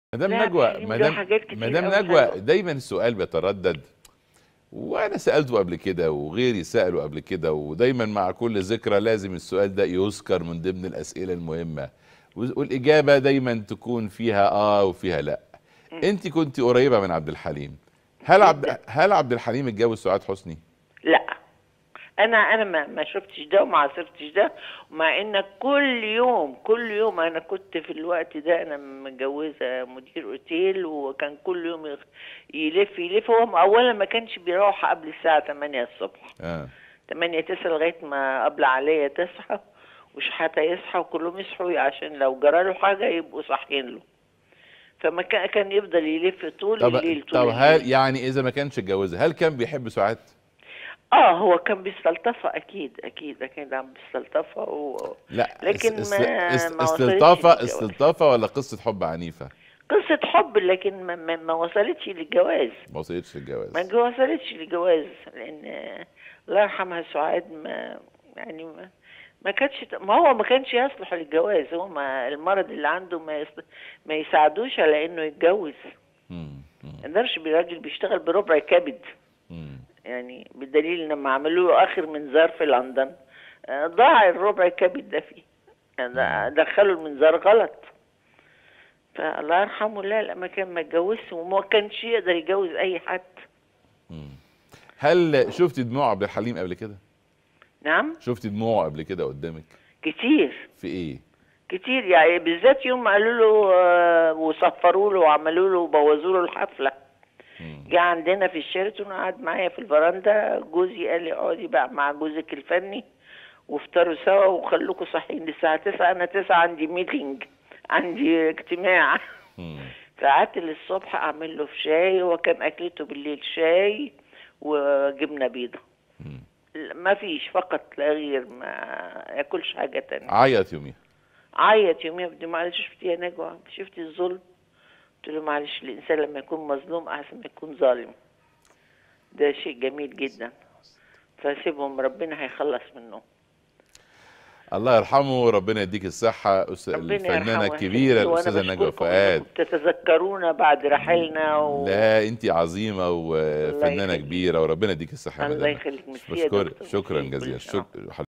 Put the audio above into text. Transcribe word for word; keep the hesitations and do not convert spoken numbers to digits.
مدام لا عبد نجوى الحليم له مدام حاجات كتير مدام أوي نجوى حلوة. دايما السؤال بيتردد، وانا سالته قبل كده وغيري ساله قبل كده، ودايما مع كل ذكرى لازم السؤال ده يذكر من ضمن الاسئله المهمه، والاجابه دايما تكون فيها اه وفيها لا. إمم، انت كنت قريبه من عبد الحليم، هل جدًا. عبد هل عبد الحليم اتجوز سعاد حسني؟ لأ، أنا أنا ما ما شُفتش ده وما عاصرتش ده، ومع إن كل يوم، كل يوم أنا كنت في الوقت ده أنا متجوزة مدير أوتيل، وكان كل يوم يخ يلِف، يلِف. هو م أولًا ما كانش بيروّح قبل الساعة تمانية صباحًا، اه تمانية تسعة لغاية ما أبلة عليّا تصحى وشحاتة يصحى وكلّهم يصحوا عشان لو جرى له حاجة يبقوا صاحيين له. فما كا كان يفضل يلِف طول طب الليل، طول طب الليل. هل يعني اذا ما كانش اتجوزها هل كان بيحب سعاد؟ آه، هو كان بيستلطفها أكيد، أكيد، أكيد عم بيستلطفها و لا اس لكن اس ما اس ما وصلتش استلطافه للجواز. استلطافه ولا قصه حب عنيفه؟ قصة حب لكن ما ما ما وصلتش للجواز. ما وصلتش ما للجواز. ج وصلتش للجواز، لإن الله يرحمها سعاد ما يعني ما ما كانتش ت ما هو ما كانش يصلح للجواز. هو ما المرض اللي عنده ما يص ما يساعدوش على إنه يتجوز. مم. مم. ما يقدرش ب راجل بيشتغل بربع كبد. مم. يعني بالدليل لمّا عملوا له آخر منظار في لندن، آآ ضاع الربع كبد ده فيه. مم. د دخّلوا المنظار غلط. فالله يرحمه لا، لأ ما كان ما اتجوزش وما كانش يقدر يتجوز أي حد. مم. هل شفتي دموع عبد الحليم قبل كده؟ نعم؟ شفتي دموعه قبل كده قدامك؟ كتير، في ايه؟ كتير. يعني بالذات يوم ما قالوا له آه، وصفّروا له وعملوا له وبوّظوا له الحفلة. مم. جه عندنا في الشيراتون وقعد معايا في الفرندا. جوزي قال لي اقعدي بقى مع جوزِك الفني وافطروا سوا وخلّوكم صاحيين للساعة تسعة. أنا تسعة عندي meeting، عندي اجتماع. مم. فقعدت للصبح أعمل له في شاي. هو كان أكلته بالليل شاي وجبنة بيضا. مم. ل ما فيش فقط لا غير، ما ياكلش حاجة تانية. عيط يوميها. عيّط يوميها. بدي معلش شُفتِ يا نجوى، شُفتِ الظلم؟ قُلت له: "معلش الإنسان لمّا يكون مظلوم أحسن ما يكون ظالم." ده شيء جميل جدًا. فسيبهم ربنا هيخلّص منّهم. الله يرحمه وربنا يديك الصحة. أس- ربنا الفنانة يرحمه يا الكبيرة حبيبي، وأنا الأستاذة نجوى باشكركم إنّكم فؤاد. بتتذكرونا بعد رحيلنا و لا انت عظيمة الله وفنانة يخليك. كبيرة وربنا يديك الصحة يا الله مدام. يخليك. ميرسي يا بشكرك دكتور، شكرا ميرسي. كل جزيلا. سنة شكرا.